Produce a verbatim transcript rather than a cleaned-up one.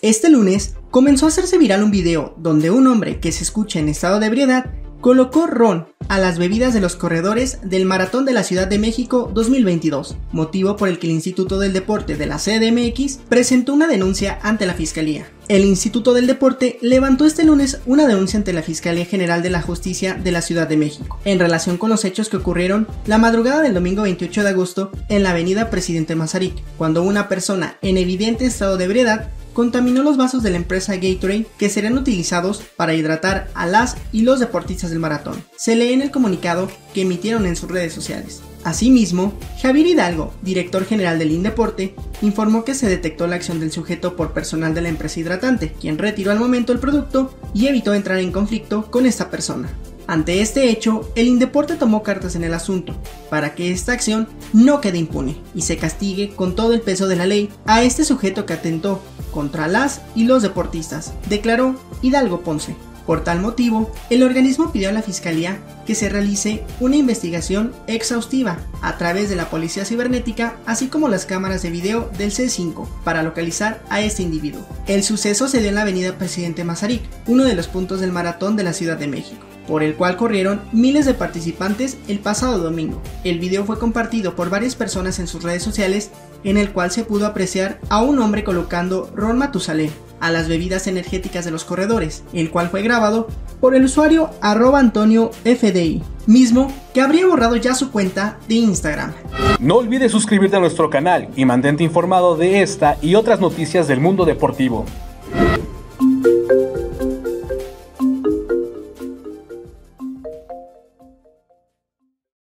Este lunes comenzó a hacerse viral un video donde un hombre que se escucha en estado de ebriedad colocó ron a las bebidas de los corredores del Maratón de la Ciudad de México dos mil veintidós, motivo por el que el Instituto del Deporte de la C D M X presentó una denuncia ante la Fiscalía. El Instituto del Deporte levantó este lunes una denuncia ante la Fiscalía General de la Justicia de la Ciudad de México, en relación con los hechos que ocurrieron la madrugada del domingo veintiocho de agosto en la avenida Presidente Mazarik, cuando una persona en evidente estado de ebriedad contaminó los vasos de la empresa Gatorade que serán utilizados para hidratar a las y los deportistas del maratón. Se lee en el comunicado que emitieron en sus redes sociales. Asimismo, Javier Hidalgo, director general del Indeporte, informó que se detectó la acción del sujeto por personal de la empresa hidratante, quien retiró al momento el producto y evitó entrar en conflicto con esta persona. Ante este hecho, el Indeporte tomó cartas en el asunto, para que esta acción no quede impune y se castigue con todo el peso de la ley a este sujeto que atentó contra las y los deportistas, declaró Hidalgo Ponce. Por tal motivo, el organismo pidió a la Fiscalía que se realice una investigación exhaustiva a través de la Policía Cibernética, así como las cámaras de video del C cinco, para localizar a este individuo. El suceso se dio en la avenida Presidente Mazarik, uno de los puntos del maratón de la Ciudad de México, por el cual corrieron miles de participantes el pasado domingo. El video fue compartido por varias personas en sus redes sociales, en el cual se pudo apreciar a un hombre colocando ron Matusalén a las bebidas energéticas de los corredores, el cual fue grabado por el usuario arroba Antonio F D I, mismo que habría borrado ya su cuenta de Instagram. No olvides suscribirte a nuestro canal y mantente informado de esta y otras noticias del mundo deportivo.